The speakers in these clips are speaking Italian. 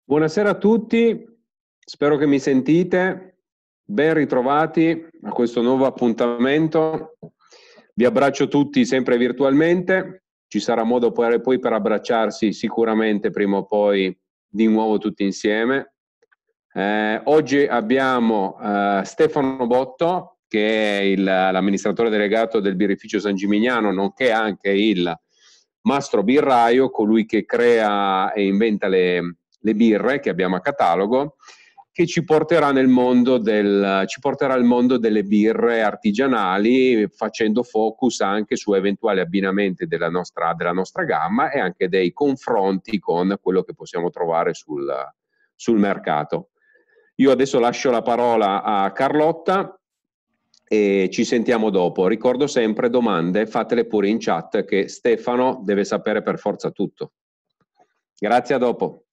Buonasera a tutti, spero che mi sentite. Ben ritrovati a questo nuovo appuntamento. Vi abbraccio tutti sempre virtualmente. Ci sarà modo poi per abbracciarsi sicuramente prima o poi di nuovo tutti insieme. Oggi abbiamo Stefano Botto, che è l'amministratore delegato del birrificio San Gimignano, nonché anche il mastro birraio, colui che crea e inventa le birre che abbiamo a catalogo, che ci porterà al mondo delle birre artigianali, facendo focus anche su eventuali abbinamenti della nostra gamma e anche dei confronti con quello che possiamo trovare sul mercato. Io adesso lascio la parola a Carlotta e ci sentiamo dopo. Ricordo sempre, domande fatele pure in chat, che Stefano deve sapere per forza tutto. Grazie, a dopo.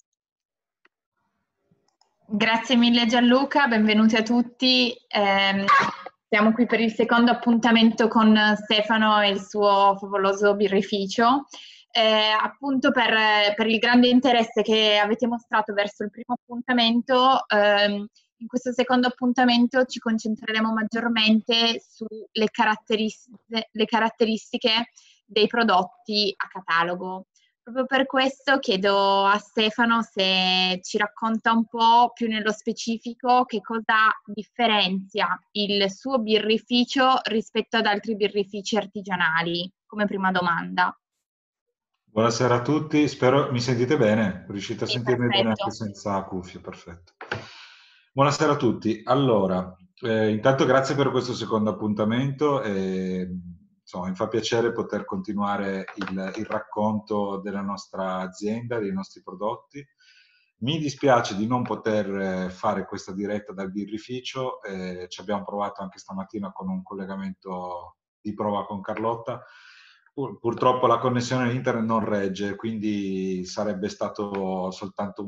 Grazie mille Gianluca, benvenuti a tutti. Siamo qui per il secondo appuntamento con Stefano e il suo favoloso birrificio. Appunto per il grande interesse che avete mostrato verso il primo appuntamento, in questo secondo appuntamento ci concentreremo maggiormente sulle caratteristiche dei prodotti a catalogo. Proprio per questo chiedo a Stefano se ci racconta un po' più nello specifico che cosa differenzia il suo birrificio rispetto ad altri birrifici artigianali, come prima domanda. Buonasera a tutti, spero mi sentite bene, riuscite a sentirmi Perfetto. bene anche senza cuffie, perfetto. Buonasera a tutti, allora, intanto grazie per questo secondo appuntamento, insomma, mi fa piacere poter continuare il racconto della nostra azienda, dei nostri prodotti. Mi dispiace di non poter fare questa diretta dal birrificio, ci abbiamo provato anche stamattina con un collegamento di prova con Carlotta. Purtroppo la connessione internet non regge, quindi sarebbe stato soltanto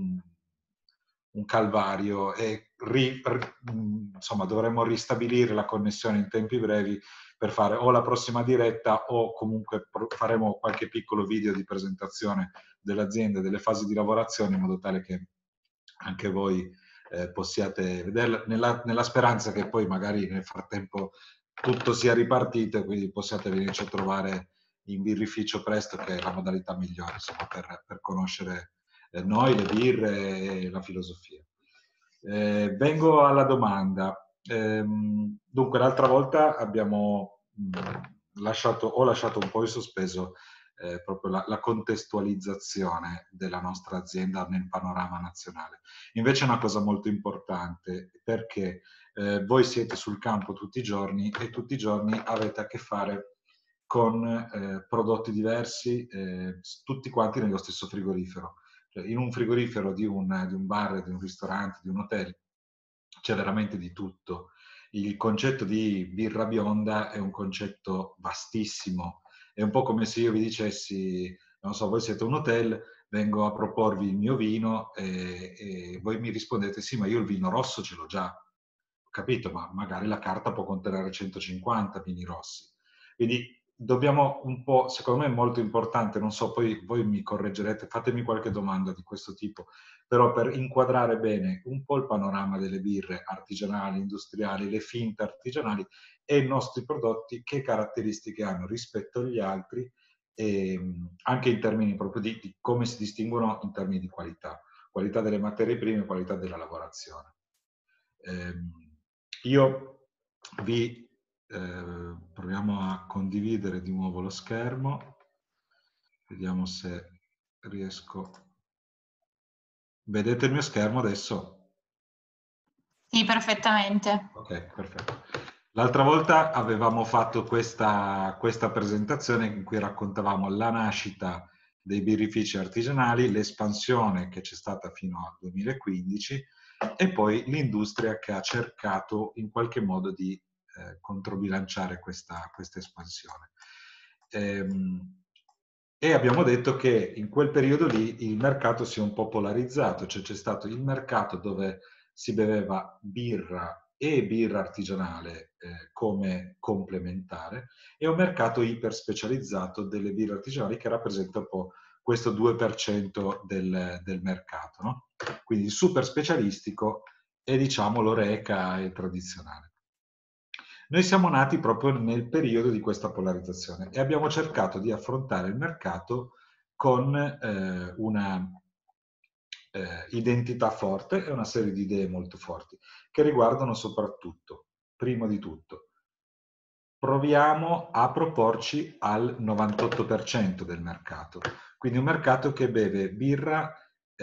un calvario e insomma, dovremmo ristabilire la connessione in tempi brevi per fare o la prossima diretta o comunque faremo qualche piccolo video di presentazione dell'azienda e delle fasi di lavorazione, in modo tale che anche voi possiate vederla, nella speranza che poi magari nel frattempo tutto sia ripartito e quindi possiate venirci a trovare in birrificio presto, che è la modalità migliore, insomma, per conoscere noi, le birre e la filosofia. Vengo alla domanda. Dunque, l'altra volta abbiamo lasciato un po' in sospeso proprio la contestualizzazione della nostra azienda nel panorama nazionale. Invece è una cosa molto importante, perché voi siete sul campo tutti i giorni e tutti i giorni avete a che fare con prodotti diversi, tutti quanti nello stesso frigorifero. Cioè, in un frigorifero di un bar, di un ristorante, di un hotel, c'è veramente di tutto. Il concetto di birra bionda è un concetto vastissimo. È un po' come se io vi dicessi, non so, voi siete un hotel, vengo a proporvi il mio vino e voi mi rispondete sì, ma io il vino rosso ce l'ho già. Ho capito, ma magari la carta può contenere 150 vini rossi. Quindi dobbiamo un po', secondo me è molto importante, non so, poi voi mi correggerete, fatemi qualche domanda di questo tipo, però per inquadrare bene un po' il panorama delle birre artigianali, industriali, le finte artigianali e i nostri prodotti, che caratteristiche hanno rispetto agli altri, e anche in termini proprio di come si distinguono in termini di qualità delle materie prime, qualità della lavorazione. Io vi proviamo a condividere di nuovo lo schermo, vediamo se riesco. Vedete il mio schermo adesso? Sì, perfettamente. Ok, perfetto. L'altra volta avevamo fatto questa presentazione in cui raccontavamo la nascita dei birrifici artigianali, l'espansione che c'è stata fino al 2015 e poi l'industria che ha cercato in qualche modo di controbilanciare questa espansione. E abbiamo detto che in quel periodo lì il mercato si è un po' polarizzato, cioè c'è stato il mercato dove si beveva birra e birra artigianale come complementare, e un mercato iper specializzato delle birre artigianali che rappresenta un po' questo 2% del mercato, no? quindi il super specialistico e diciamo l'oreca e il tradizionale. Noi siamo nati proprio nel periodo di questa polarizzazione e abbiamo cercato di affrontare il mercato con una identità forte e una serie di idee molto forti che riguardano soprattutto, prima di tutto, proviamo a proporci al 98% del mercato, quindi un mercato che beve birra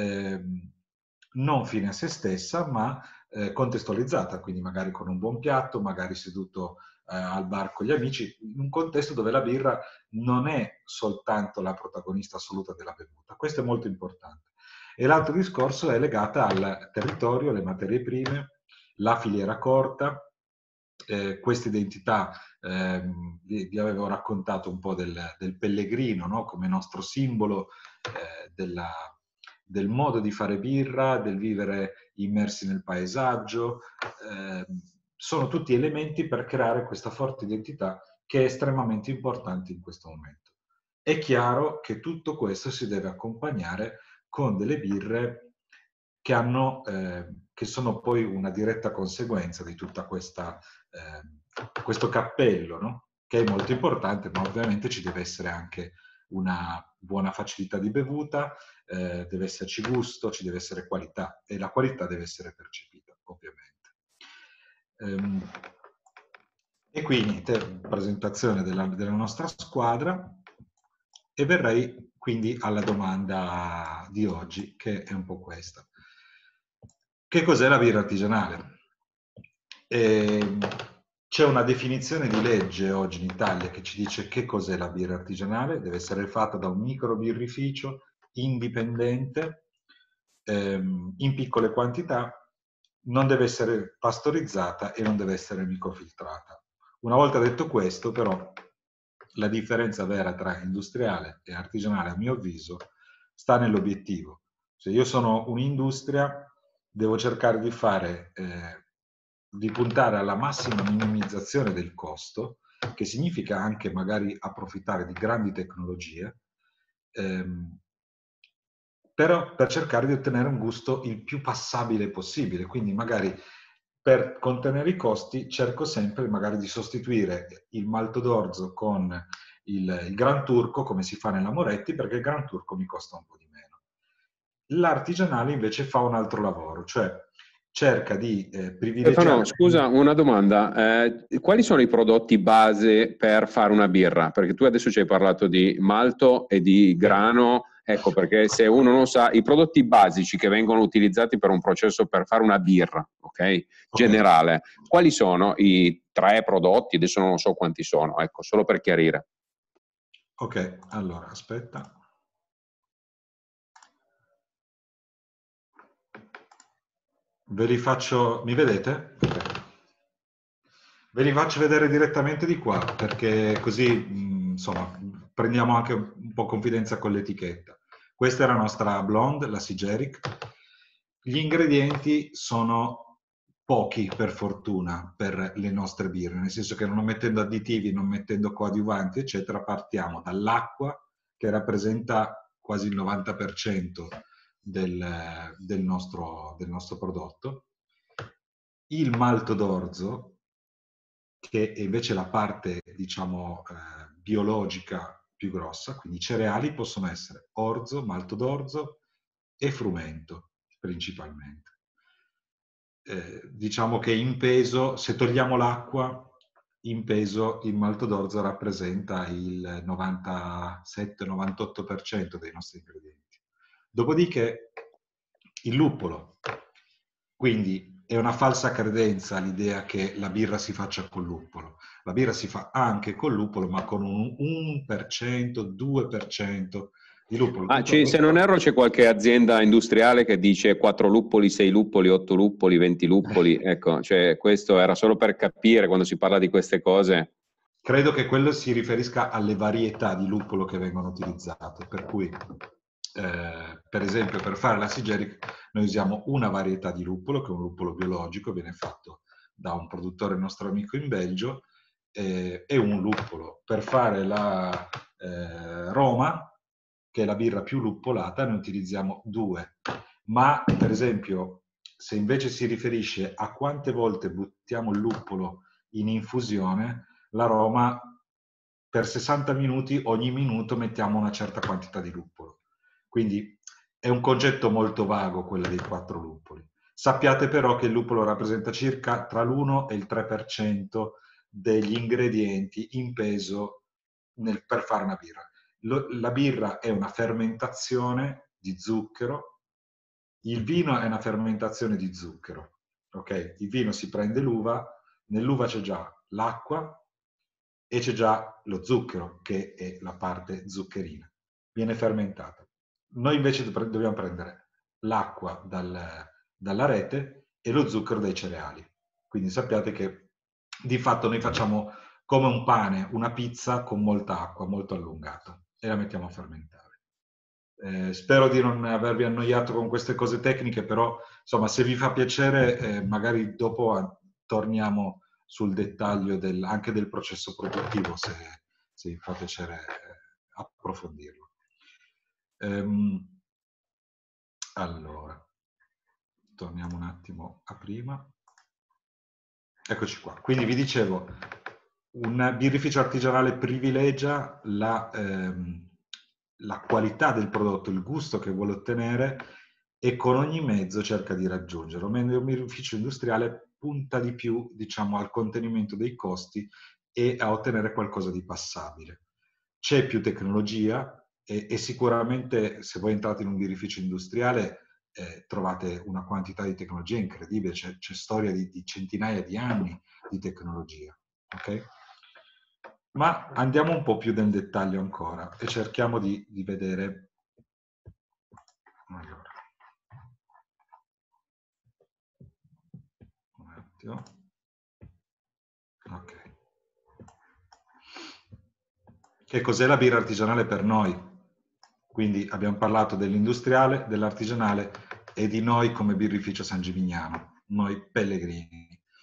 non fine a se stessa, ma contestualizzata, quindi magari con un buon piatto, magari seduto al bar con gli amici, in un contesto dove la birra non è soltanto la protagonista assoluta della bevuta. Questo è molto importante. E l'altro discorso è legato al territorio, alle materie prime, la filiera corta, questa identità, vi avevo raccontato un po' del pellegrino, no? Come nostro simbolo del modo di fare birra, del vivere immersi nel paesaggio. Sono tutti elementi per creare questa forte identità che è estremamente importante in questo momento. È chiaro che tutto questo si deve accompagnare con delle birre che sono poi una diretta conseguenza di tutta questo cappello, no? Che è molto importante, ma ovviamente ci deve essere anche una buona facilità di bevuta, deve esserci gusto, ci deve essere qualità e la qualità deve essere percepita, ovviamente. E qui niente, presentazione della nostra squadra e verrei quindi alla domanda di oggi, che è un po' questa. Che cos'è la birra artigianale? C'è una definizione di legge oggi in Italia che ci dice che cos'è la birra artigianale, deve essere fatta da un micro birrificio indipendente, in piccole quantità, non deve essere pastorizzata e non deve essere microfiltrata. Una volta detto questo, però, la differenza vera tra industriale e artigianale, a mio avviso, sta nell'obiettivo. Se io sono un'industria, devo cercare di puntare alla massima minimizzazione del costo, che significa anche magari approfittare di grandi tecnologie, però per cercare di ottenere un gusto il più passabile possibile. Quindi magari per contenere i costi cerco sempre magari di sostituire il malto d'orzo con il Gran Turco, come si fa nella Moretti, perché il Gran Turco mi costa un po' di meno. L'artigianale invece fa un altro lavoro, cioè cerca di privilegiare... Stefano, scusa, una domanda. Quali sono i prodotti base per fare una birra? Perché tu adesso ci hai parlato di malto e di grano, ecco, perché se uno non sa, i prodotti basici che vengono utilizzati per un processo per fare una birra, ok? Generale, quali sono i 3 prodotti? Adesso non so quanti sono, ecco, solo per chiarire. Ok, allora, aspetta. Ve li faccio... Mi vedete? Ve li faccio vedere direttamente di qua, perché così, insomma, prendiamo anche un po' confidenza con l'etichetta. Questa è la nostra blonde, la Sigeric. Gli ingredienti sono pochi, per fortuna, per le nostre birre, nel senso che non mettendo additivi, non mettendo coadiuvanti, eccetera, partiamo dall'acqua, che rappresenta quasi il 90% del nostro prodotto, il malto d'orzo, che è invece la parte, diciamo, biologica più grossa, quindi i cereali possono essere orzo, malto d'orzo e frumento, principalmente. Diciamo che in peso, se togliamo l'acqua, in peso il malto d'orzo rappresenta il 97-98% dei nostri ingredienti. Dopodiché il luppolo, quindi è una falsa credenza l'idea che la birra si faccia col luppolo. La birra si fa anche col luppolo, ma con un 1%, 2% di luppolo. Se non erro c'è qualche azienda industriale che dice 4 luppoli, 6 luppoli, 8 luppoli, 20 luppoli, ecco, cioè questo era solo per capire quando si parla di queste cose. Credo che quello si riferisca alle varietà di luppolo che vengono utilizzate, per cui per esempio per fare la Sigeric noi usiamo una varietà di luppolo, che è un luppolo biologico, viene fatto da un produttore nostro amico in Belgio, e un luppolo. Per fare la Roma, che è la birra più luppolata, ne utilizziamo 2 ma per esempio se invece si riferisce a quante volte buttiamo il luppolo in infusione, l'aroma per 60 minuti, ogni minuto mettiamo una certa quantità di luppolo. Quindi è un concetto molto vago quello dei 4 luppoli. Sappiate però che il luppolo rappresenta circa tra l'1 e il 3% degli ingredienti in peso per fare una birra. La birra è una fermentazione di zucchero, il vino è una fermentazione di zucchero. Ok? Il vino si prende l'uva, nell'uva c'è già l'acqua e c'è già lo zucchero, che è la parte zuccherina. Viene fermentata. Noi invece dobbiamo prendere l'acqua dalla rete e lo zucchero dai cereali. Quindi sappiate che di fatto noi facciamo come un pane, una pizza con molta acqua, molto allungata, e la mettiamo a fermentare. Spero di non avervi annoiato con queste cose tecniche, però insomma se vi fa piacere magari dopo torniamo sul dettaglio anche del processo produttivo, se vi fa piacere approfondirlo. Allora, torniamo un attimo a prima. Eccoci qua. Quindi vi dicevo, un birrificio artigianale privilegia la qualità del prodotto, il gusto che vuole ottenere e con ogni mezzo cerca di raggiungerlo, mentre un birrificio industriale punta di più, diciamo, al contenimento dei costi e a ottenere qualcosa di passabile. C'è più tecnologia e sicuramente se voi entrate in un birrificio industriale trovate una quantità di tecnologia incredibile, c'è storia di centinaia di anni di tecnologia. Okay? Ma andiamo un po' più nel dettaglio ancora e cerchiamo di vedere. Allora. Un attimo. Ok. Che cos'è la birra artigianale per noi? Quindi abbiamo parlato dell'industriale, dell'artigianale e di noi come birrificio San Gimignano, noi pellegrini.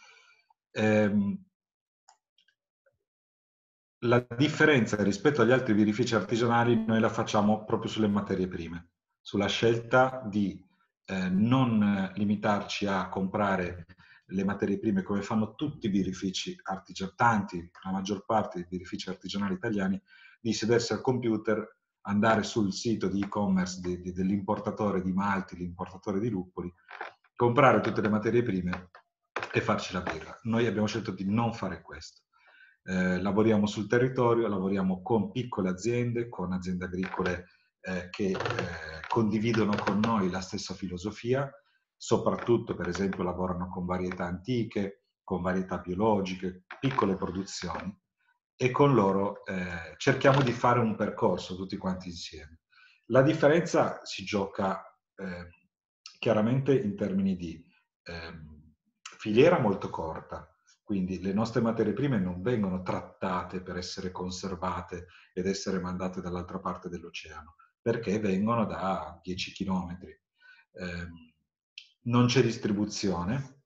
La differenza rispetto agli altri birrifici artigianali noi la facciamo proprio sulle materie prime, sulla scelta di non limitarci a comprare le materie prime come fanno tutti i birrifici artigianali, la maggior parte dei birrifici artigianali italiani, di sedersi al computer, andare sul sito di e-commerce dell'importatore di malti, l'importatore di luppoli, comprare tutte le materie prime e farci la birra. Noi abbiamo scelto di non fare questo. Lavoriamo sul territorio, lavoriamo con piccole aziende, con aziende agricole che condividono con noi la stessa filosofia, soprattutto per esempio lavorano con varietà antiche, con varietà biologiche, piccole produzioni, e con loro cerchiamo di fare un percorso tutti quanti insieme. La differenza si gioca chiaramente in termini di filiera molto corta, quindi le nostre materie prime non vengono trattate per essere conservate ed essere mandate dall'altra parte dell'oceano, perché vengono da 10 chilometri. Non c'è distribuzione.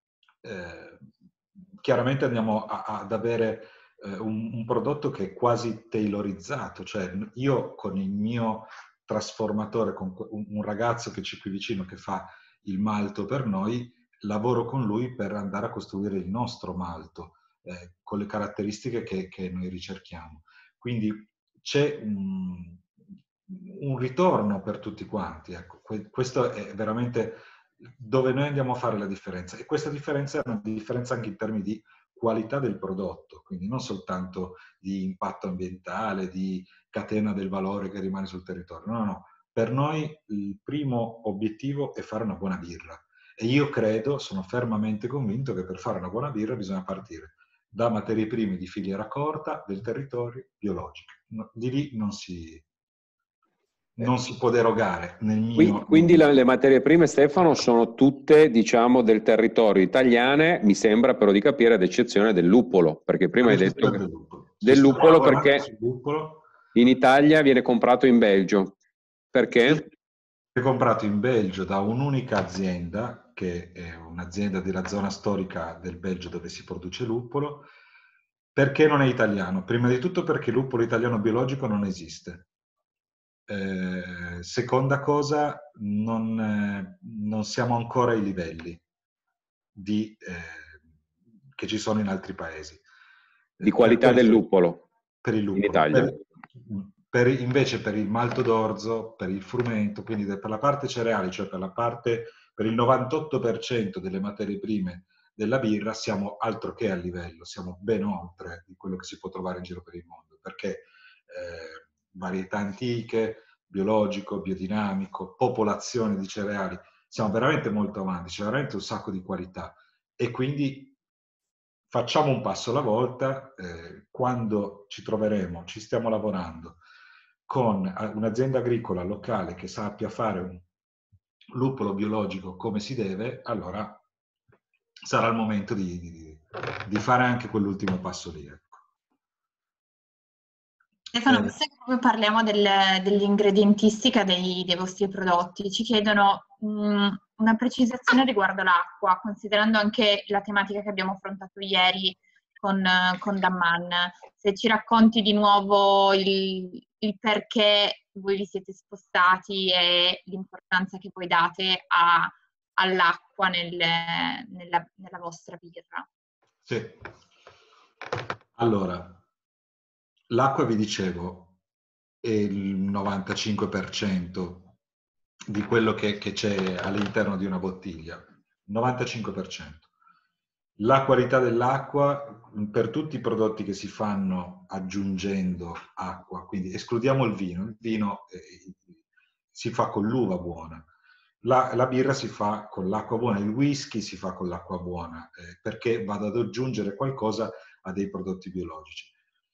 Chiaramente andiamo ad avere un prodotto che è quasi tailorizzato, cioè io con il mio trasformatore, con un ragazzo che c'è qui vicino che fa il malto per noi, lavoro con lui per andare a costruire il nostro malto con le caratteristiche che noi ricerchiamo. Quindi c'è un ritorno per tutti quanti. Ecco, questo è veramente dove noi andiamo a fare la differenza. E questa differenza è una differenza anche in termini di qualità del prodotto, quindi non soltanto di impatto ambientale, di catena del valore che rimane sul territorio. No, no. Per noi il primo obiettivo è fare una buona birra. E io credo, sono fermamente convinto che per fare una buona birra bisogna partire da materie prime di filiera corta, del territorio, biologiche. Di lì non si può derogare nel mio... Quindi le materie prime, Stefano, sono tutte, diciamo, del territorio italiane, mi sembra però di capire, ad eccezione del luppolo, perché prima hai detto del luppolo perché in Italia viene comprato in Belgio. Perché? Sì, è comprato in Belgio da un'unica azienda, che è un'azienda della zona storica del Belgio dove si produce luppolo. Perché non è italiano? Prima di tutto perché il luppolo italiano biologico non esiste. Seconda cosa, non siamo ancora ai livelli che ci sono in altri paesi. Di qualità del luppolo per il in luppolo. Italia. Invece per il malto d'orzo, per il frumento, quindi per la parte cereali, cioè per il 98% delle materie prime della birra, siamo altro che a livello, siamo ben oltre di quello che si può trovare in giro per il mondo, perché varietà antiche, biologico, biodinamico, popolazione di cereali, siamo veramente molto avanti, c'è veramente un sacco di qualità e quindi facciamo un passo alla volta. Quando ci troveremo, ci stiamo lavorando con un'azienda agricola locale che sappia fare un luppolo biologico come si deve, allora sarà il momento di fare anche quell'ultimo passo lì. Ecco. Stefano, visto che proprio parliamo dell'ingredientistica dei vostri prodotti, ci chiedono una precisazione riguardo l'acqua, considerando anche la tematica che abbiamo affrontato ieri con Damman. Se ci racconti di nuovo il perché voi vi siete spostati e l'importanza che voi date all'acqua nella vostra birra. Sì. Allora, l'acqua, vi dicevo, è il 95% di quello che c'è all'interno di una bottiglia. 95%. La qualità dell'acqua, per tutti i prodotti che si fanno aggiungendo acqua, quindi escludiamo il vino si fa con l'uva buona. La birra si fa con l'acqua buona, il whisky si fa con l'acqua buona, perché vado ad aggiungere qualcosa a dei prodotti biologici.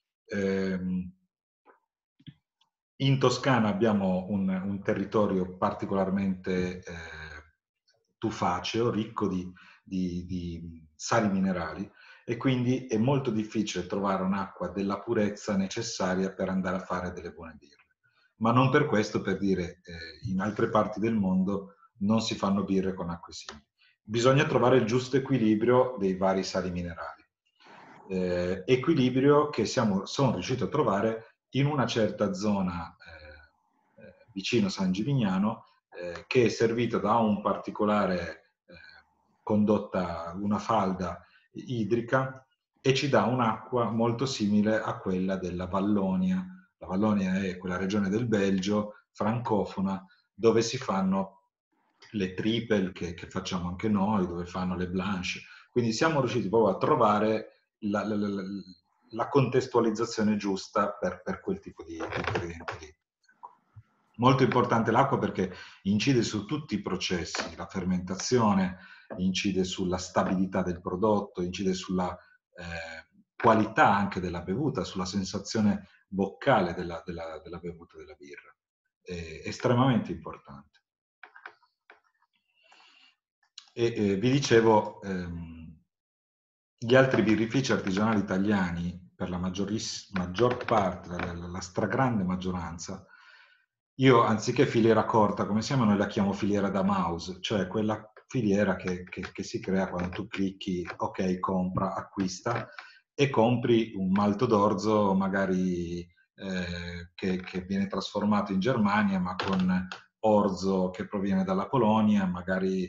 In Toscana abbiamo un territorio particolarmente tufaceo, ricco di sali minerali, e quindi è molto difficile trovare un'acqua della purezza necessaria per andare a fare delle buone birre. Ma non per questo, per dire, in altre parti del mondo non si fanno birre con acque simili. Bisogna trovare il giusto equilibrio dei vari sali minerali. Equilibrio che sono riuscito a trovare in una certa zona vicino San Gimignano, che è servita da un particolare condotta, una falda idrica, e ci dà un'acqua molto simile a quella della Vallonia. La Vallonia è quella regione del Belgio francofona dove si fanno le triple che facciamo anche noi, dove fanno le blanche. Quindi siamo riusciti proprio a trovare la contestualizzazione giusta per quel tipo di ingredienti lì. Molto importante l'acqua perché incide su tutti i processi, la fermentazione, incide sulla stabilità del prodotto, incide sulla qualità anche della bevuta, sulla sensazione boccale della bevuta della birra. È estremamente importante. Vi dicevo, gli altri birrifici artigianali italiani, per la maggior parte, la stragrande maggioranza, io anziché filiera corta, come si chiama, noi la chiamo filiera da mouse, cioè quella filiera che si crea quando tu clicchi, ok, compra, acquista, e compri un malto d'orzo magari che viene trasformato in Germania, ma con orzo che proviene dalla Polonia, magari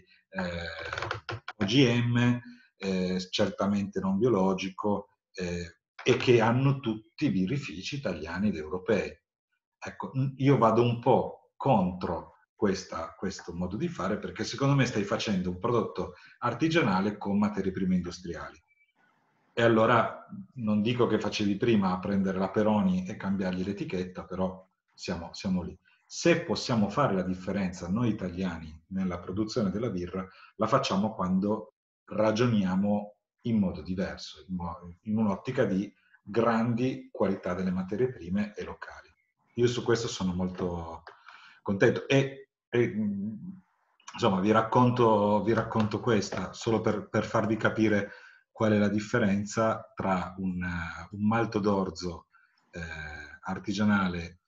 OGM, certamente non biologico, e che hanno tutti birrifici italiani ed europei. Ecco, io vado un po' contro questo modo di fare, perché secondo me stai facendo un prodotto artigianale con materie prime industriali. E allora non dico che facevi prima a prendere la Peroni e cambiargli l'etichetta, però siamo lì. Se possiamo fare la differenza noi italiani nella produzione della birra, la facciamo quando ragioniamo in modo diverso, in un'ottica di grandi qualità delle materie prime e locali. Io su questo sono molto contento e insomma vi racconto questa solo per farvi capire qual è la differenza tra un malto d'orzo artigianale,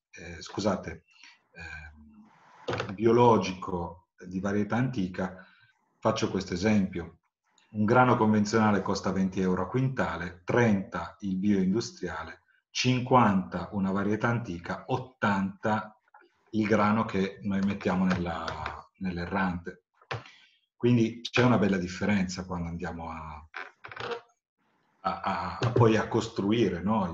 biologico di varietà antica. Faccio questo esempio. Un grano convenzionale costa 20 euro a quintale, 30 il bioindustriale, 50 una varietà antica, 80 il grano che noi mettiamo nell'errante. Quindi c'è una bella differenza quando andiamo poi a costruire, no,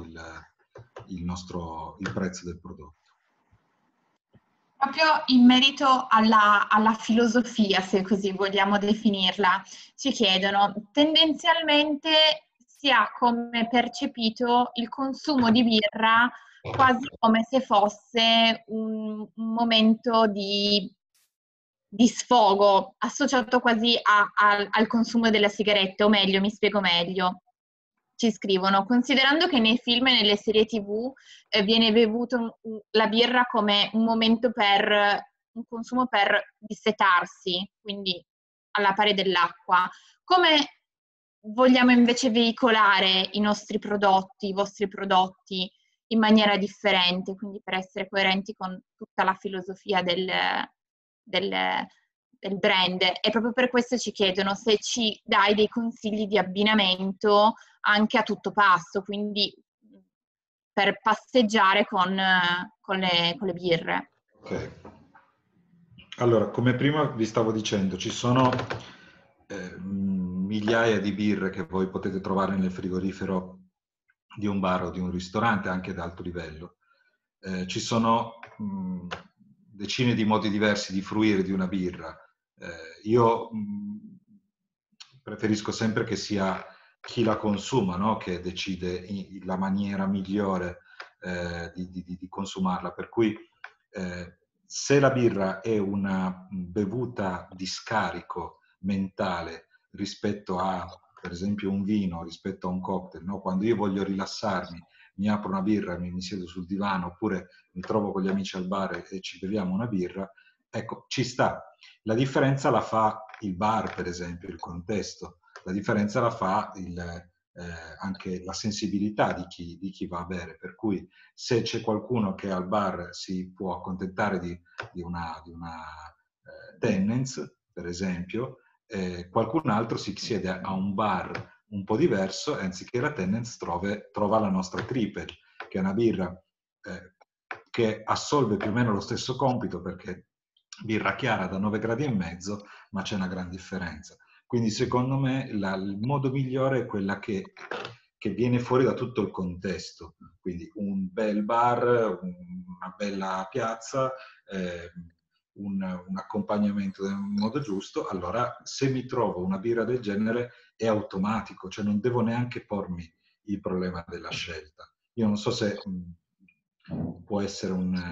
il prezzo del prodotto. Proprio in merito alla filosofia, se così vogliamo definirla, ci chiedono, tendenzialmente si ha come percepito il consumo di birra quasi come se fosse un momento di sfogo, associato quasi al consumo della sigaretta, o meglio, mi spiego meglio. Ci scrivono, considerando che nei film e nelle serie TV viene bevuto la birra come un momento un consumo per dissetarsi, quindi alla pari dell'acqua, come vogliamo invece veicolare i nostri prodotti, i vostri prodotti in maniera differente, quindi per essere coerenti con tutta la filosofia del brand, e proprio per questo ci chiedono se ci dai dei consigli di abbinamento anche a tutto passo, quindi per passeggiare con le birre. Ok. Allora, come prima vi stavo dicendo, ci sono migliaia di birre che voi potete trovare nel frigorifero di un bar o di un ristorante, anche ad alto livello. Ci sono decine di modi diversi di fruire di una birra. Io preferisco sempre che sia chi la consuma, no? Che decide la maniera migliore di consumarla. Per cui se la birra è una bevuta di scarico mentale rispetto a, per esempio, un vino, rispetto a un cocktail, no? Quando io voglio rilassarmi, mi apro una birra, mi siedo sul divano, oppure mi trovo con gli amici al bar e ci beviamo una birra, ecco, ci sta. La differenza la fa il bar, per esempio, il contesto. La differenza la fa anche la sensibilità di chi va a bere. Per cui se c'è qualcuno che al bar si può accontentare di una Tennent's, per esempio, qualcun altro si siede a un bar un po' diverso e anziché la Tennent's trova la nostra Triple, che è una birra che assolve più o meno lo stesso compito, perché birra chiara da 9 gradi e mezzo, ma c'è una gran differenza. Quindi secondo me il modo migliore è quella che viene fuori da tutto il contesto. Quindi un bel bar, una bella piazza, un accompagnamento nel modo giusto. Allora, se mi trovo una birra del genere è automatico, cioè non devo neanche pormi il problema della scelta. Io non so se può essere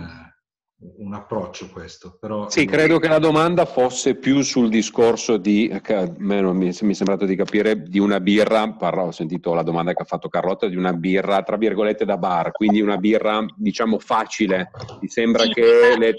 un approccio questo, però... Sì, credo che la domanda fosse più sul discorso mi è sembrato di capire, di una birra, ho sentito la domanda che ha fatto Carlotta, di una birra, tra virgolette, da bar, quindi una birra, diciamo, facile. Mi sembra che le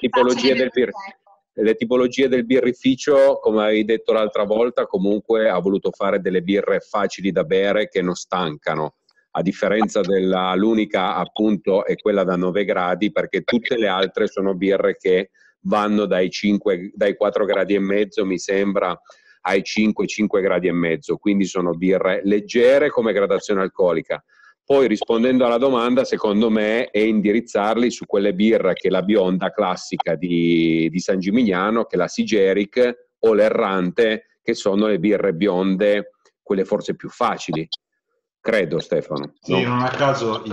tipologie del birrificio, come avevi detto l'altra volta, comunque ha voluto fare delle birre facili da bere che non stancano. A differenza l'unica appunto è quella da 9 gradi, perché tutte le altre sono birre che vanno dai 4 gradi e mezzo, mi sembra, ai 5 gradi e mezzo, quindi sono birre leggere come gradazione alcolica. Poi, rispondendo alla domanda, secondo me è indirizzarli su quelle birre che la bionda classica di San Gimignano, che è la Sigeric o l'Errante, che sono le birre bionde, quelle forse più facili. Credo, Stefano. Sì, non a caso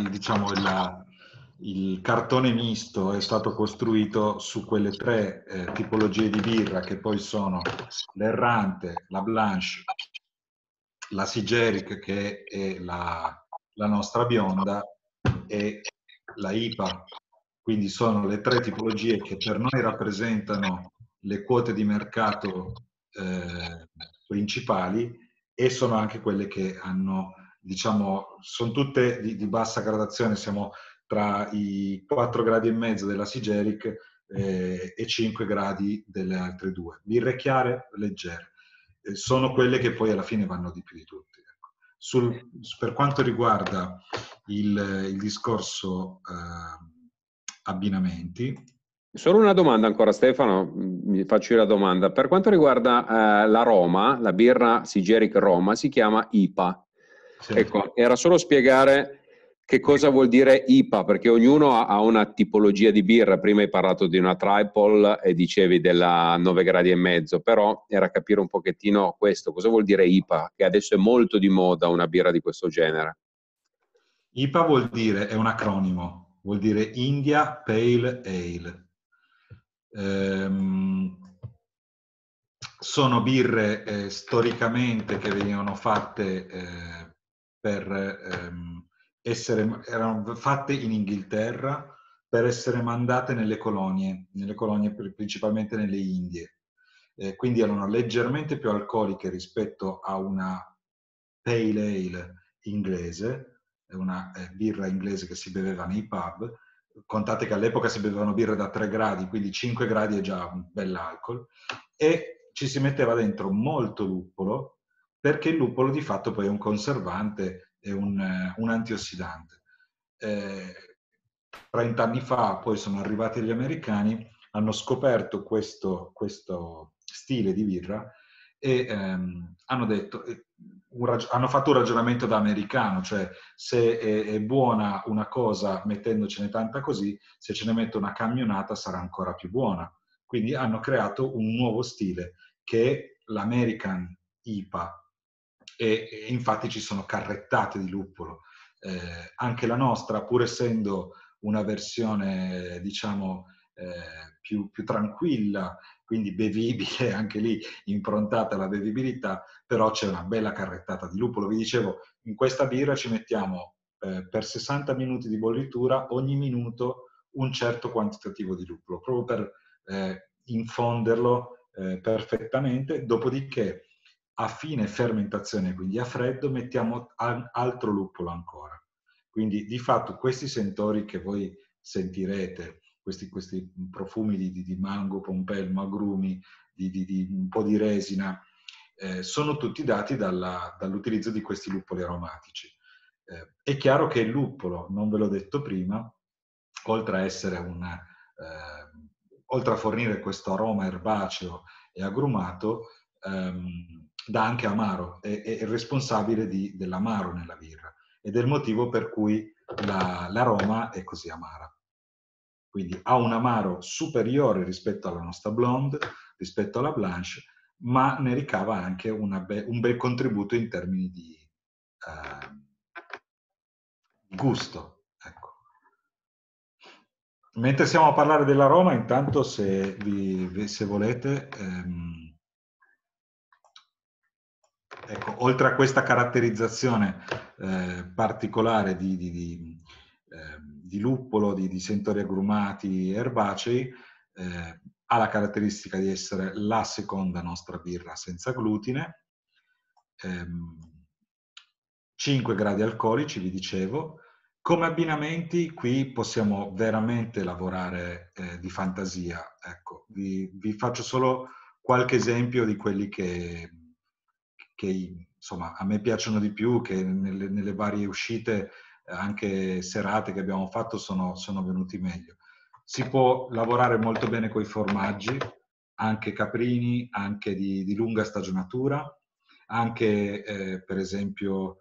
il cartone misto è stato costruito su quelle tre tipologie di birra, che poi sono l'Errante, la Blanche, la Sigeric, che è la nostra bionda, e la IPA. Quindi sono le tre tipologie che per noi rappresentano le quote di mercato principali, e sono anche quelle che hanno, diciamo, sono tutte di bassa gradazione. Siamo tra i 4 gradi e mezzo della Sigeric e 5 gradi delle altre due. Birre chiare, leggere. Sono quelle che poi alla fine vanno di più di tutti. Ecco. Per quanto riguarda il discorso abbinamenti. Solo una domanda ancora, Stefano, mi faccio io la domanda. Per quanto riguarda la Roma, la birra Sigeric Roma si chiama IPA. Sì. Ecco, era solo spiegare che cosa vuol dire IPA, perché ognuno ha una tipologia di birra. Prima hai parlato di una Tripol e dicevi della 9 gradi e mezzo, però era capire un pochettino questo, cosa vuol dire IPA, che adesso è molto di moda una birra di questo genere. IPA vuol dire, è un acronimo, vuol dire India Pale Ale. Sono birre storicamente che venivano fatte erano fatte in Inghilterra per essere mandate nelle colonie principalmente nelle Indie. Quindi erano leggermente più alcoliche rispetto a una Pale Ale inglese, una birra inglese che si beveva nei pub. Contate che all'epoca si bevevano birre da 3 gradi, quindi 5 gradi è già un bell'alcol, e ci si metteva dentro molto luppolo, perché il luppolo di fatto poi è un conservante e un antiossidante. 30 anni fa poi sono arrivati gli americani, hanno scoperto questo stile di birra e hanno detto, hanno fatto un ragionamento da americano, cioè se è buona una cosa mettendocene tanta così, se ce ne metto una camionata sarà ancora più buona. Quindi hanno creato un nuovo stile che è l'American IPA e infatti ci sono carrettate di luppolo. Anche la nostra, pur essendo una versione diciamo più tranquilla, quindi bevibile, anche lì improntata alla bevibilità, però c'è una bella carrettata di luppolo. Vi dicevo, in questa birra ci mettiamo per 60 minuti di bollitura, ogni minuto un certo quantitativo di luppolo, proprio per infonderlo perfettamente, dopodiché a fine fermentazione, quindi a freddo, mettiamo altro luppolo ancora. Quindi di fatto questi sentori che voi sentirete, questi profumi di mango, pompelmo, agrumi, di un po' di resina, sono tutti dati dall'utilizzo di questi luppoli aromatici. È chiaro che il luppolo, non ve l'ho detto prima, oltre a essere oltre a fornire questo aroma erbaceo e agrumato, dà anche amaro, è responsabile dell'amaro nella birra ed è il motivo per cui l'aroma è così amara. Quindi ha un amaro superiore rispetto alla nostra blonde, rispetto alla blanche, ma ne ricava anche un bel contributo in termini di gusto. Ecco. Mentre stiamo a parlare dell'aroma, intanto se volete, ecco, oltre a questa caratterizzazione particolare di luppolo, di sentori agrumati erbacei, ha la caratteristica di essere la seconda nostra birra senza glutine, 5 gradi alcolici, vi dicevo. Come abbinamenti qui possiamo veramente lavorare di fantasia. Ecco, vi faccio solo qualche esempio di quelli che insomma a me piacciono di più, che nelle varie uscite, anche serate che abbiamo fatto, sono venuti meglio. Si può lavorare molto bene con i formaggi, anche caprini, anche di lunga stagionatura, anche per esempio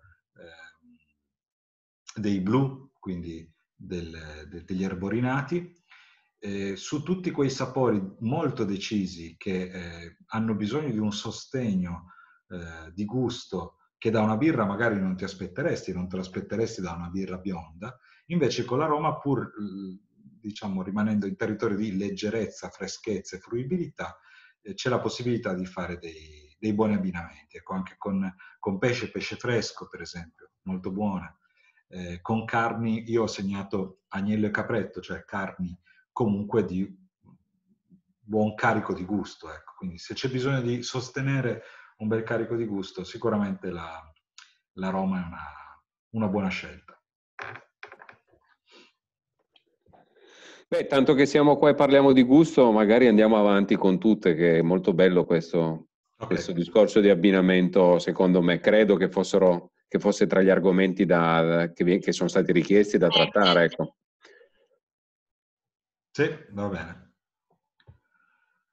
dei blu, quindi degli erborinati, su tutti quei sapori molto decisi che hanno bisogno di un sostegno di gusto che da una birra magari non te lo aspetteresti da una birra bionda, invece con l'aroma, pur diciamo rimanendo in territorio di leggerezza, freschezza e fruibilità, c'è la possibilità di fare dei buoni abbinamenti, ecco, anche con pesce fresco per esempio, molto buone. Con carni, io ho segnato agnello e capretto, cioè carni comunque di buon carico di gusto. Ecco. Quindi se c'è bisogno di sostenere un bel carico di gusto, sicuramente l'aroma è una buona scelta. Beh, tanto che siamo qua e parliamo di gusto, magari andiamo avanti con tutte, che è molto bello questo discorso di abbinamento, secondo me. Credo che fosse tra gli argomenti che sono stati richiesti da trattare. Ecco. Sì, va bene.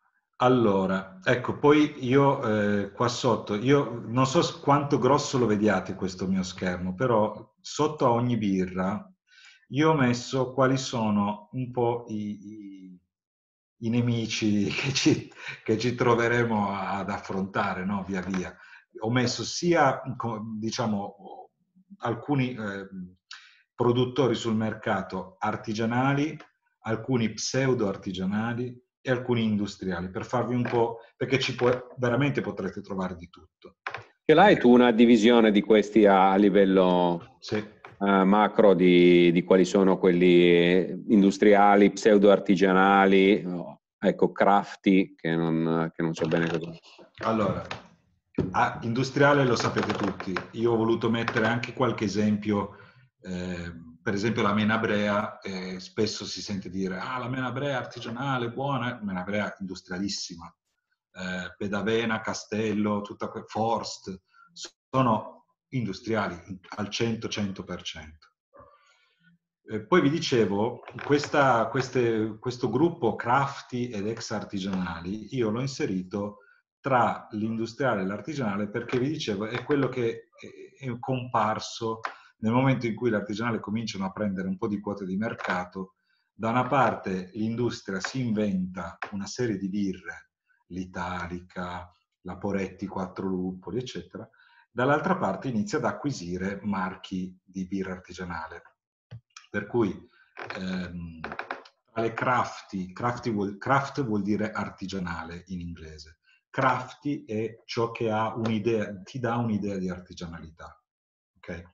Allora, ecco, poi io qua sotto, io non so quanto grosso lo vediate questo mio schermo, però sotto a ogni birra io ho messo quali sono un po' i nemici che ci troveremo ad affrontare, no? Via via. Ho messo sia, diciamo, alcuni produttori sul mercato artigianali, alcuni pseudo artigianali e alcuni industriali, per farvi un po', perché veramente potrete trovare di tutto. Ce l'hai tu una divisione di questi a livello sì. Macro di quali sono quelli industriali, pseudo artigianali, ecco, crafty, che non so bene cosa. Allora, industriale lo sapete tutti. Io ho voluto mettere anche qualche esempio, per esempio la menabrea, spesso si sente dire la menabrea artigianale, buona, menabrea industrialissima. Pedavena, Castello, Forst, sono industriali al 100%. Poi vi dicevo, questo gruppo crafty ed ex artigianali, io l'ho inserito tra l'industriale e l'artigianale perché vi dicevo è quello che è comparso nel momento in cui l'artigianale cominciano a prendere un po' di quote di mercato. Da una parte l'industria si inventa una serie di birre, l'Italica, la Poretti, Quattro Luppoli, eccetera. Dall'altra parte inizia ad acquisire marchi di birra artigianale. Per cui tra le craft vuol dire artigianale in inglese. Crafty è ciò che ha un'idea, ti dà un'idea di artigianalità. Ok?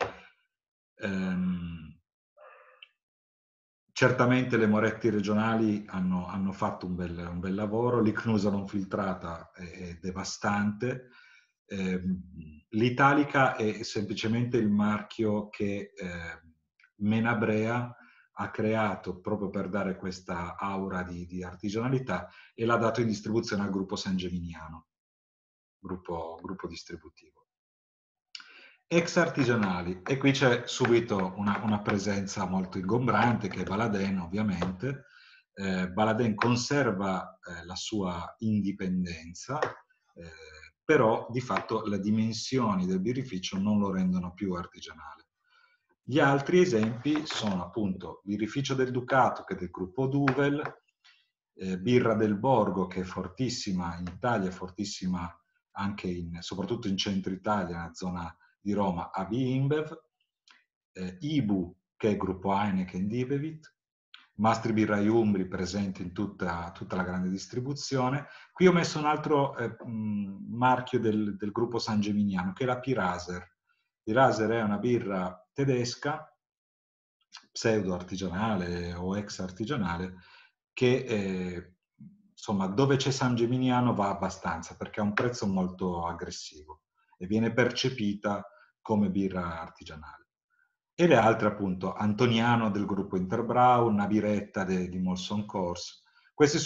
Certamente le Moretti regionali hanno fatto un bel lavoro, l'Icnusa non filtrata è devastante, l'Italica è semplicemente il marchio che Menabrea ha creato proprio per dare questa aura di artigianalità e l'ha dato in distribuzione al gruppo San Geminiano, gruppo distributivo. Ex artigianali, e qui c'è subito una presenza molto ingombrante che è Baladin, ovviamente. Baladin conserva la sua indipendenza, però di fatto le dimensioni del birrificio non lo rendono più artigianale. Gli altri esempi sono appunto Birrificio del Ducato, che è del gruppo Duvel, Birra del Borgo, che è fortissima in Italia, fortissima anche soprattutto in centro Italia, nella zona di Roma, AB InBev, Ibu, che è gruppo Heineken di Ibevit, Mastri Birrai Umbri, presenti in tutta la grande distribuzione. Qui ho messo un altro marchio del gruppo San Geminiano, che è la Piraser. Piraser è una birra tedesca, pseudo artigianale o ex artigianale, che insomma dove c'è San Geminiano va abbastanza, perché ha un prezzo molto aggressivo e viene percepita come birra artigianale. E le altre appunto, Antoniano del gruppo Interbrau, Nabiretta di Molson Coors. Questi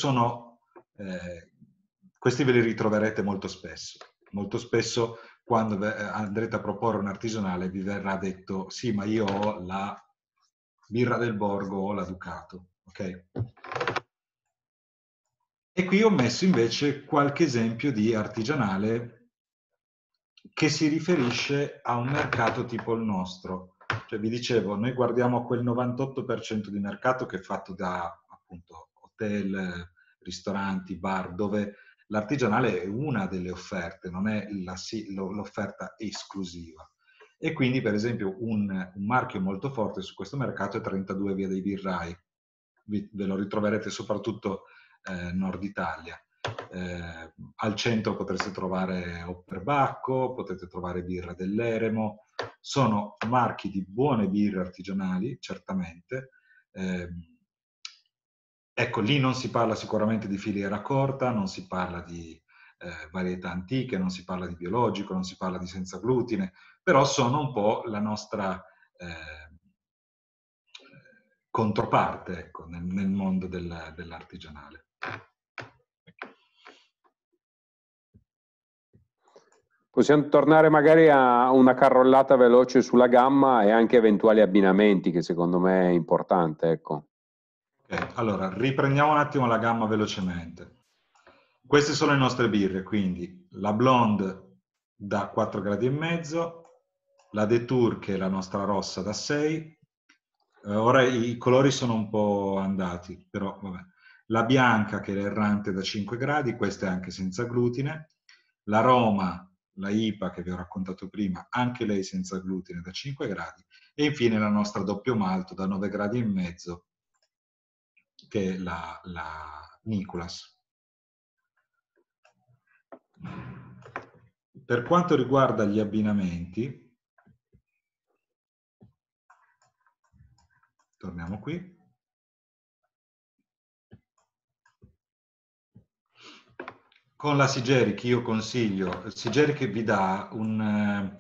ve li ritroverete molto spesso. Molto spesso quando andrete a proporre un artigianale vi verrà detto sì, ma io ho la Birra del Borgo o la Ducato. Ok? E qui ho messo invece qualche esempio di artigianale che si riferisce a un mercato tipo il nostro. Cioè, vi dicevo, noi guardiamo quel 98% di mercato che è fatto da appunto hotel, ristoranti, bar, dove l'artigianale è una delle offerte, non è l'offerta esclusiva. E quindi, per esempio, un marchio molto forte su questo mercato è 32 Via dei Birrai. Ve lo ritroverete soprattutto Nord Italia. Al centro potreste trovare Opperbacco, potete trovare Birra dell'Eremo, sono marchi di buone birre artigianali, certamente. Ecco, lì non si parla sicuramente di filiera corta, non si parla di varietà antiche, non si parla di biologico, non si parla di senza glutine, però sono un po' la nostra controparte, ecco, nel mondo dell'artigianale. Possiamo tornare magari a una carrollata veloce sulla gamma e anche eventuali abbinamenti, che secondo me è importante, ecco. Ok, allora riprendiamo un attimo la gamma velocemente. Queste sono le nostre birre, quindi la Blonde da 4,5 gradi, la Detour che è la nostra rossa da 6. Ora i colori sono un po' andati, però vabbè. La bianca che è l'errante da 5 gradi, questa è anche senza glutine. La Roma, la IPA che vi ho raccontato prima, anche lei senza glutine da 5 gradi. E infine la nostra doppio malto da 9,5 gradi, che è la Nicholas. Per quanto riguarda gli abbinamenti, torniamo qui. Con la Sigeric io consiglio, Sigeric vi dà un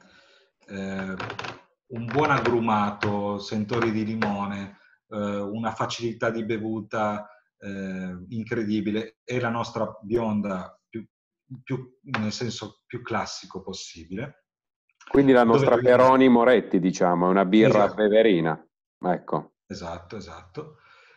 buon agrumato, sentori di limone, una facilità di bevuta incredibile. È la nostra bionda nel senso più classico possibile. Quindi la nostra Peroni Moretti, diciamo, è una birra beverina. Ecco. Esatto, esatto.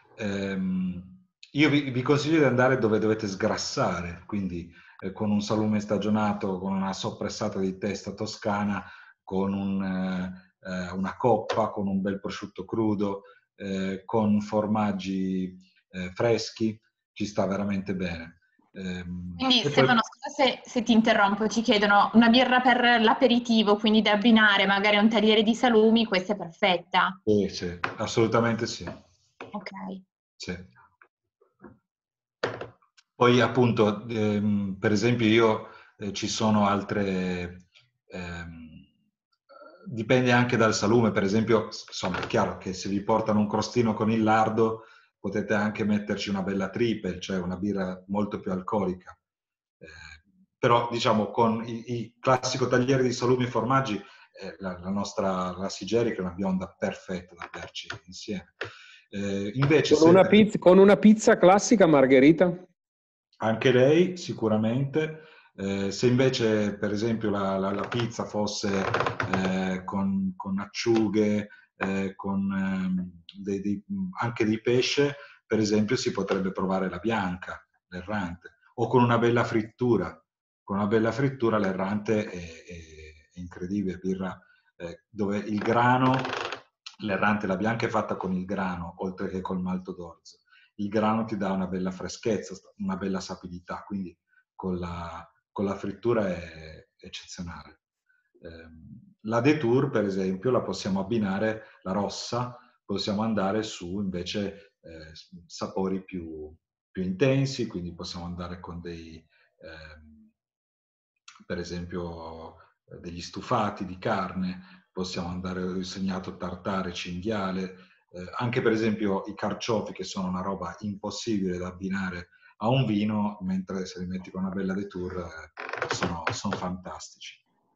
Io vi consiglio di andare dove dovete sgrassare, quindi con un salume stagionato, con una soppressata di testa toscana, con una coppa, con un bel prosciutto crudo, con formaggi freschi, ci sta veramente bene. Quindi Stefano, scusa se ti interrompo, ci chiedono una birra per l'aperitivo, quindi da abbinare magari a un tagliere di salumi, questa è perfetta. Sì, assolutamente sì. Ok. Sì. Poi appunto, per esempio io ci sono altre, dipende anche dal salume, per esempio, insomma è chiaro che se vi portano un crostino con il lardo potete anche metterci una bella triple, cioè una birra molto più alcolica. Però diciamo con il classico tagliere di salumi e formaggi, la Sigeric è una bionda perfetta da berci insieme. Invece con una pizza classica margherita? Anche lei sicuramente. Se invece per esempio la pizza fosse con acciughe, con anche di pesce, per esempio si potrebbe provare la bianca, l'errante, o con una bella frittura. Con una bella frittura l'errante è incredibile, birra dove il grano, l'errante, la bianca è fatta con il grano, oltre che col malto d'orzo. Il grano ti dà una bella freschezza, una bella sapidità, quindi con la frittura è eccezionale. La Detour, per esempio, la possiamo abbinare, la rossa, possiamo andare su invece sapori più intensi, quindi possiamo andare con per esempio, degli stufati di carne, possiamo andare, ho segnato tartare, cinghiale, anche per esempio i carciofi, che sono una roba impossibile da abbinare a un vino, mentre se li metti con una bella Detour sono fantastici.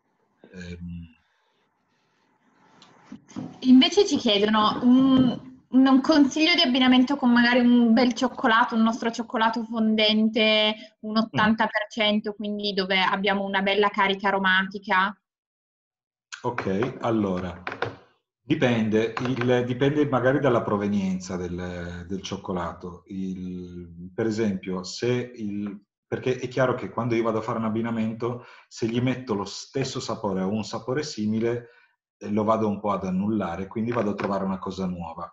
Invece ci chiedono un consiglio di abbinamento con magari un bel cioccolato, un nostro cioccolato fondente, un 80%, quindi dove abbiamo una bella carica aromatica. Ok, allora, dipende magari dalla provenienza del cioccolato. Per esempio, perché è chiaro che quando io vado a fare un abbinamento, se gli metto lo stesso sapore o un sapore simile, lo vado un po' ad annullare, quindi vado a trovare una cosa nuova.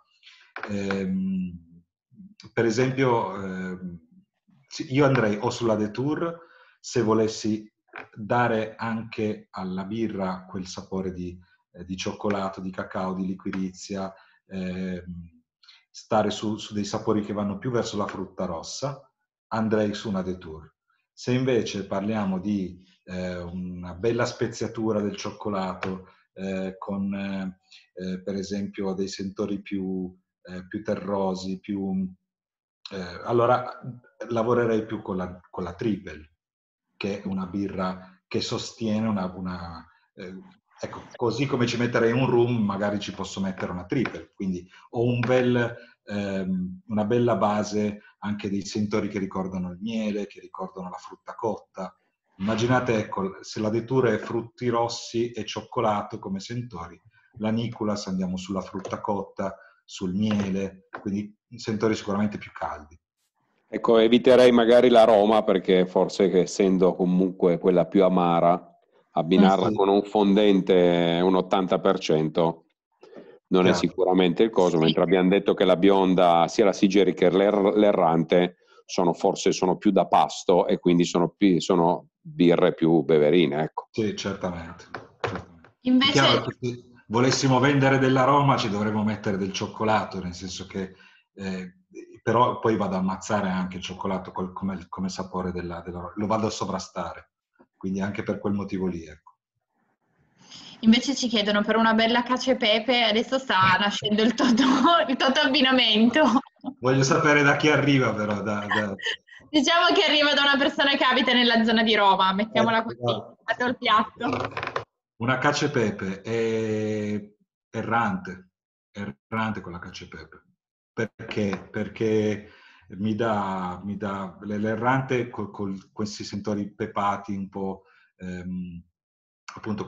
Per esempio, io andrei o sulla Detour se volessi dare anche alla birra quel sapore di cioccolato, di cacao, di liquirizia, stare su dei sapori che vanno più verso la frutta rossa, andrei su una Detour. Se invece parliamo di una bella speziatura del cioccolato con per esempio dei sentori più terrosi, allora lavorerei più con la triple, che è una birra che sostiene ecco, così come ci metterei un rum, magari ci posso mettere una triple, quindi ho una bella base anche dei sentori che ricordano il miele, che ricordano la frutta cotta. Immaginate, ecco, se la Detour è frutti rossi e cioccolato come sentori, la Nicholas andiamo sulla frutta cotta, sul miele, quindi sentori sicuramente più caldi. Ecco, eviterei magari la Roma perché forse che essendo comunque quella più amara, abbinarla Sì, con un fondente un 80% non è chiaro. sicuramente il coso, Sì. mentre abbiamo detto che la bionda, sia la Sigeri che l'Errante, sono più da pasto e quindi sono birre più beverine, ecco. Sì, certamente. È chiaro Invece, che se volessimo vendere della Roma ci dovremmo mettere del cioccolato, nel senso che però poi vado a ammazzare anche il cioccolato come sapore della lo vado a sovrastare, quindi anche per quel motivo lì, ecco. invece ci chiedono per una bella cacio e pepe, adesso sta nascendo il Totò abbinamento. Voglio sapere da chi arriva però, Diciamo che arriva da una persona che abita nella zona di Roma, mettiamola ecco, così. Dato il piatto. una cacio e pepe è errante con la cacio e pepe. Perché? Perché mi dà l'errante con questi sentori pepati un po', appunto,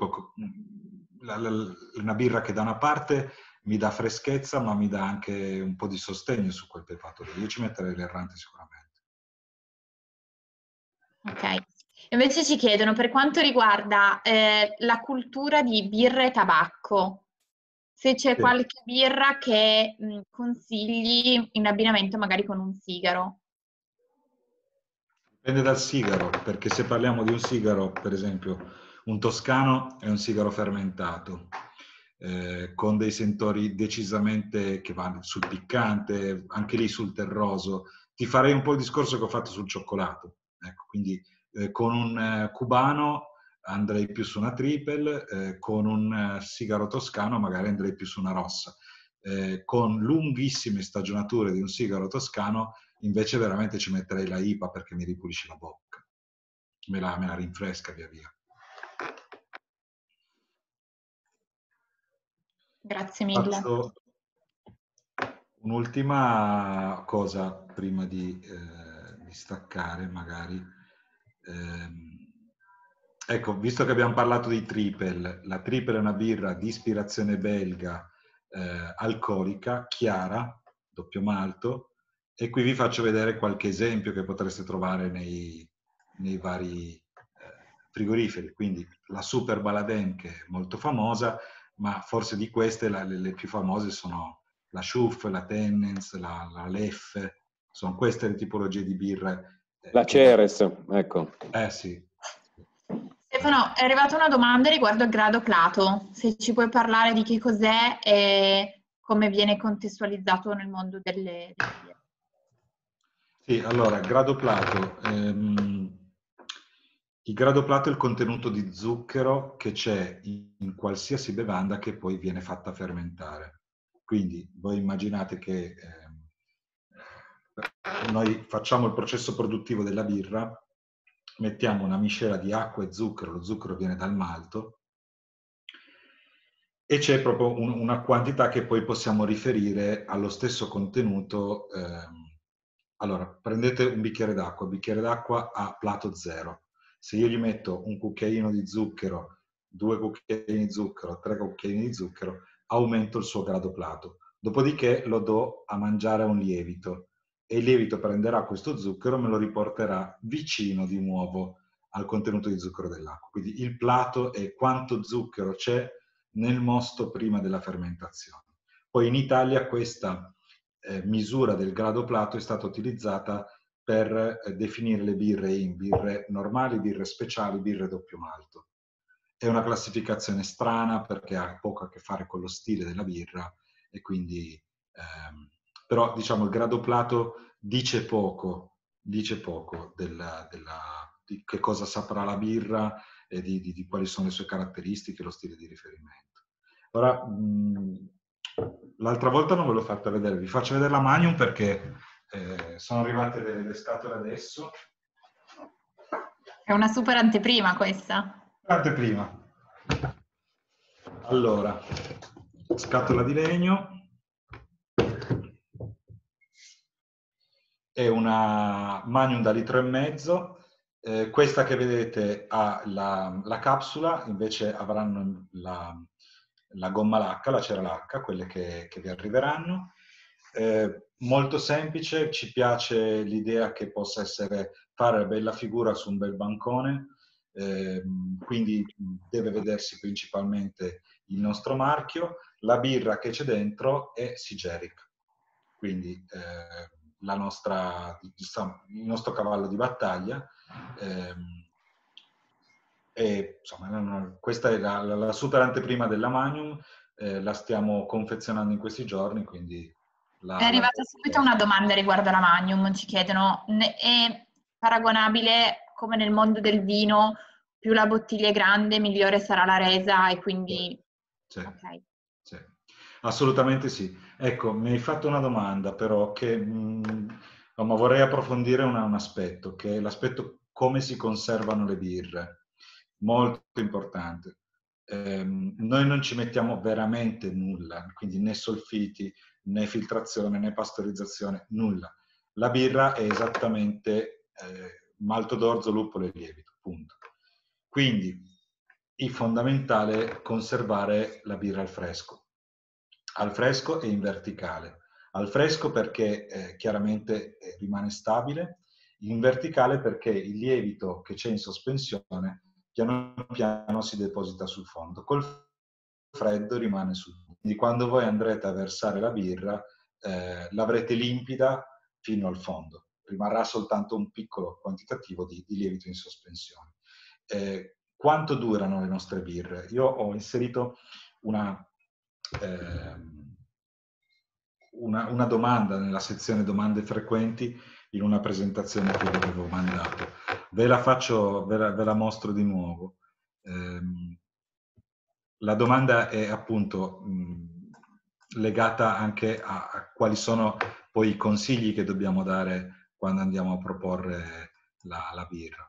una birra che da una parte mi dà freschezza, ma mi dà anche un po' di sostegno su quel pepato lì. Io ci metterei l'errante sicuramente. Ok. Invece ci chiedono per quanto riguarda la cultura di birra e tabacco, se c'è Sì. qualche birra che consigli in abbinamento magari con un sigaro. Dipende dal sigaro, perché se parliamo di un sigaro, per esempio, un toscano è un sigaro fermentato, con dei sentori decisamente che vanno sul piccante, anche lì sul terroso. Ti farei un po' il discorso che ho fatto sul cioccolato. Ecco, quindi con un cubano andrei più su una triple, con un sigaro toscano magari andrei più su una rossa. Con lunghissime stagionature di un sigaro toscano invece veramente ci metterei la IPA perché mi ripulisce la bocca, me la rinfresca via via. Grazie mille. Faccio un'ultima cosa prima di staccare magari. Ecco, visto che abbiamo parlato di triple, la triple è una birra di ispirazione belga, alcolica, chiara, doppio malto, e qui vi faccio vedere qualche esempio che potreste trovare nei vari frigoriferi. Quindi la Super Baladin, che è molto famosa, ma forse di queste le più famose sono la Schuff, la Tennent's, la Leffe, sono queste le tipologie di birre La Ceres, ecco. sì. Stefano, è arrivata una domanda riguardo il grado Plato, se ci puoi parlare di che cos'è e come viene contestualizzato nel mondo delle birre. Sì, allora, grado Plato. Il grado Plato è il contenuto di zucchero che c'è in qualsiasi bevanda che poi viene fatta fermentare. Quindi voi immaginate che noi facciamo il processo produttivo della birra, mettiamo una miscela di acqua e zucchero, lo zucchero viene dal malto, e c'è proprio una quantità che poi possiamo riferire allo stesso contenuto. Allora, prendete un bicchiere d'acqua a Plato 0. Se io gli metto un cucchiaino di zucchero, 2 cucchiaini di zucchero, 3 cucchiaini di zucchero, aumento il suo grado Plato. Dopodiché lo do a mangiare a un lievito e il lievito prenderà questo zucchero e me lo riporterà vicino di nuovo al contenuto di zucchero dell'acqua. Quindi il Plato è quanto zucchero c'è nel mosto prima della fermentazione. Poi in Italia questa misura del grado Plato è stata utilizzata per definire le birre in birre normali, birre speciali, birre doppio malto. È una classificazione strana perché ha poco a che fare con lo stile della birra e quindi però diciamo il grado Plato dice poco di che cosa saprà la birra e di quali sono le sue caratteristiche e lo stile di riferimento. Ora, l'altra volta non ve l'ho fatta vedere, vi faccio vedere la Magnum perché sono arrivate le scatole adesso. È una super anteprima questa. Anteprima. Allora, scatola di legno. È una Magnum da 1,5 litri. Questa che vedete ha la capsula, invece avranno la gomma lacca, la cera lacca, quelle che vi arriveranno. molto semplice, ci piace l'idea che possa fare bella figura su un bel bancone, quindi deve vedersi principalmente il nostro marchio. La birra che c'è dentro è Sigeric, quindi il nostro cavallo di battaglia. E, insomma, questa è la super anteprima della Magnum, la stiamo confezionando in questi giorni, quindi È arrivata subito una domanda riguardo alla Magnum, ci chiedono, è paragonabile come nel mondo del vino, più la bottiglia è grande, migliore sarà la resa e quindi... Sì, okay. sì. Assolutamente sì. Ecco, mi hai fatto una domanda però che ma vorrei approfondire un aspetto, che è l'aspetto come si conservano le birre. Molto importante. Noi non ci mettiamo veramente nulla, quindi né solfiti, né filtrazione, né pastorizzazione, nulla. La birra è esattamente malto d'orzo, luppolo e lievito, punto. Quindi è fondamentale conservare la birra al fresco e in verticale. Al fresco perché chiaramente rimane stabile, in verticale perché il lievito che c'è in sospensione piano piano si deposita sul fondo, col freddo rimane sul fondo. Quindi quando voi andrete a versare la birra l'avrete limpida fino al fondo, rimarrà soltanto un piccolo quantitativo di lievito in sospensione. Quanto durano le nostre birre? Io ho inserito una domanda nella sezione domande frequenti in una presentazione che vi avevo mandato. Ve la mostro di nuovo. La domanda è appunto legata anche a quali sono poi i consigli che dobbiamo dare quando andiamo a proporre la birra.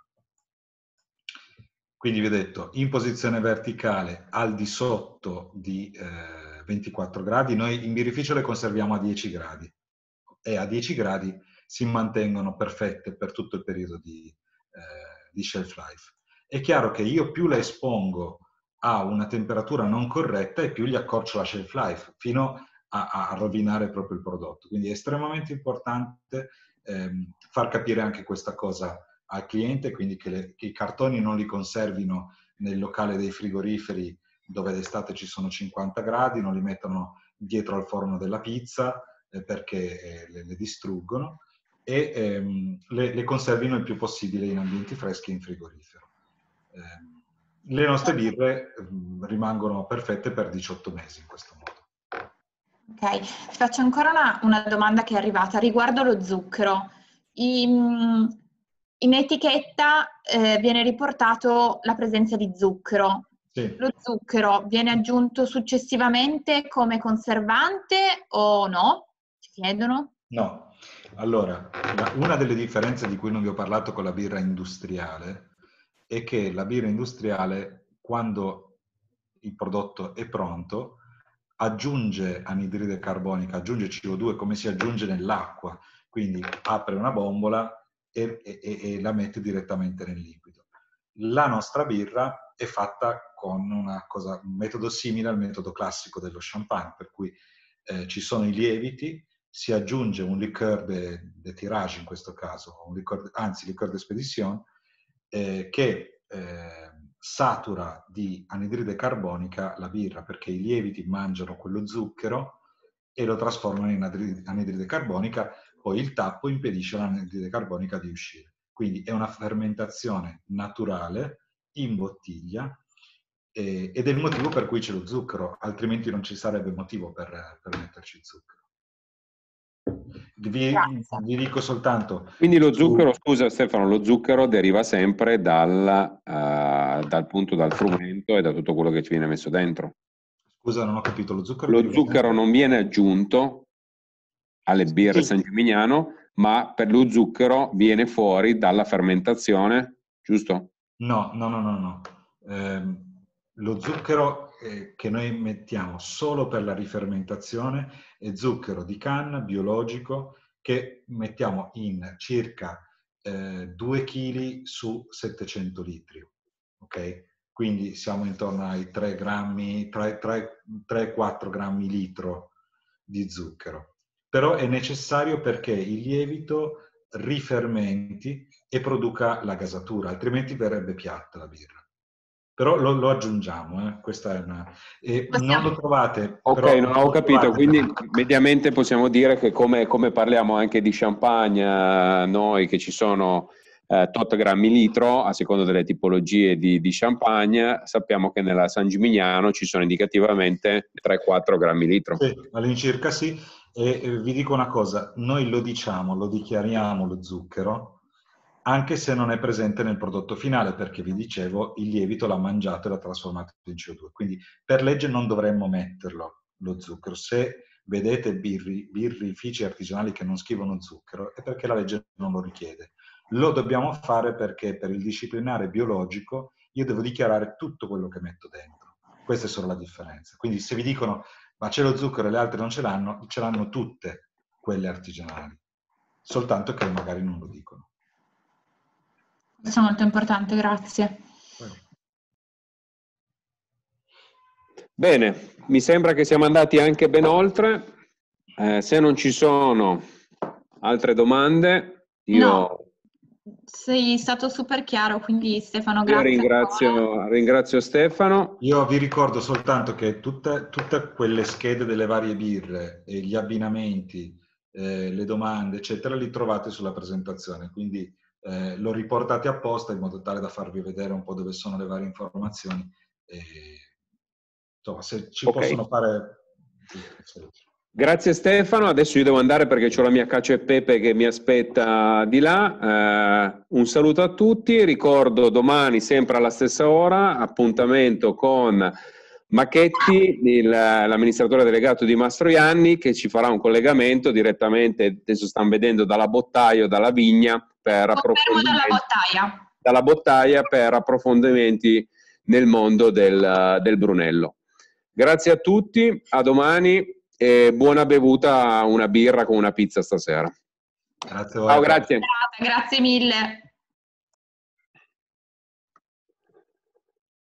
Quindi vi ho detto, in posizione verticale al di sotto di 24 gradi, noi in birrificio le conserviamo a 10 gradi e a 10 gradi si mantengono perfette per tutto il periodo di shelf life. È chiaro che io più le espongo a una temperatura non corretta e più gli accorcio la shelf life fino a rovinare proprio il prodotto. Quindi è estremamente importante far capire anche questa cosa al cliente, quindi che i cartoni non li conservino nel locale dei frigoriferi dove d'estate ci sono 50 gradi, non li mettono dietro al forno della pizza perché le distruggono e le conservino il più possibile in ambienti freschi in frigorifero. Le nostre birre rimangono perfette per 18 mesi in questo modo. Ok, ti faccio ancora una domanda che è arrivata riguardo lo zucchero. In etichetta viene riportato la presenza di zucchero. Sì. Lo zucchero viene aggiunto successivamente come conservante o no? Ci chiedono. No. Allora, una delle differenze di cui non vi ho parlato con la birra industriale è che la birra industriale, quando il prodotto è pronto, aggiunge anidride carbonica, aggiunge CO2 come si aggiunge nell'acqua, quindi apre una bombola e la mette direttamente nel liquido. La nostra birra è fatta con un metodo simile al metodo classico dello champagne, per cui ci sono i lieviti, si aggiunge un liqueur de tirage in questo caso, liqueur de spedition, che satura di anidride carbonica la birra, perché i lieviti mangiano quello zucchero e lo trasformano in anidride carbonica, poi il tappo impedisce all'anidride carbonica di uscire. Quindi è una fermentazione naturale in bottiglia ed è il motivo per cui c'è lo zucchero, altrimenti non ci sarebbe motivo per metterci zucchero. Vi dico soltanto... Quindi lo zucchero, scusa Stefano, lo zucchero deriva sempre dal frumento e da tutto quello che ci viene messo dentro. Scusa, non ho capito, lo zucchero Lo zucchero non viene aggiunto alle birre San Gimignano, ma per lo zucchero viene fuori dalla fermentazione, giusto? No. Lo zucchero che noi mettiamo solo per la rifermentazione è zucchero di canna biologico che mettiamo in circa 2 kg su 700 litri. Ok? Quindi siamo intorno ai 3-4 grammi litro di zucchero. però è necessario perché il lievito rifermenti e produca la gasatura, altrimenti verrebbe piatta la birra. Però lo aggiungiamo, questa è una... non lo trovate... Ok, però no, ho capito, quindi mediamente possiamo dire che come parliamo anche di champagne, noi che ci sono tot grammi litro, a seconda delle tipologie di champagne, sappiamo che nella San Gimignano ci sono indicativamente 3-4 grammi litro. Sì, all'incirca sì, e vi dico una cosa, noi lo diciamo, lo dichiariamo lo zucchero, anche se non è presente nel prodotto finale, perché vi dicevo, il lievito l'ha mangiato e l'ha trasformato in CO2. Quindi per legge non dovremmo metterlo, lo zucchero. Se vedete birrifici artigianali che non scrivono zucchero, è perché la legge non lo richiede. Lo dobbiamo fare perché per il disciplinare biologico io devo dichiarare tutto quello che metto dentro. Questa è solo la differenza. Quindi se vi dicono ma c'è lo zucchero e le altre non ce l'hanno tutte quelle artigianali, soltanto che magari non lo dicono. Questo è molto importante, grazie. Bene, mi sembra che siamo andati anche ben oltre. Se non ci sono altre domande, io... No, sei stato super chiaro, quindi Stefano, grazie. Io ringrazio Stefano. Io vi ricordo soltanto che tutte quelle schede delle varie birre, e gli abbinamenti, le domande, eccetera, li trovate sulla presentazione, quindi lo riportate apposta in modo tale da farvi vedere un po' dove sono le varie informazioni. Insomma, se ci possono fare... Grazie Stefano, adesso io devo andare perché ho la mia cacio e pepe che mi aspetta di là. Un saluto a tutti, ricordo domani sempre alla stessa ora, appuntamento con Macchetti, l'amministratore delegato di Mastroianni, che ci farà un collegamento direttamente, adesso stanno vedendo dalla bottaia, dalla vigna, per dalla bottaia per approfondimenti nel mondo del Brunello. Grazie a tutti, a domani e buona bevuta, una birra con una pizza stasera. Grazie a voi. Ciao, grazie. Grazie mille.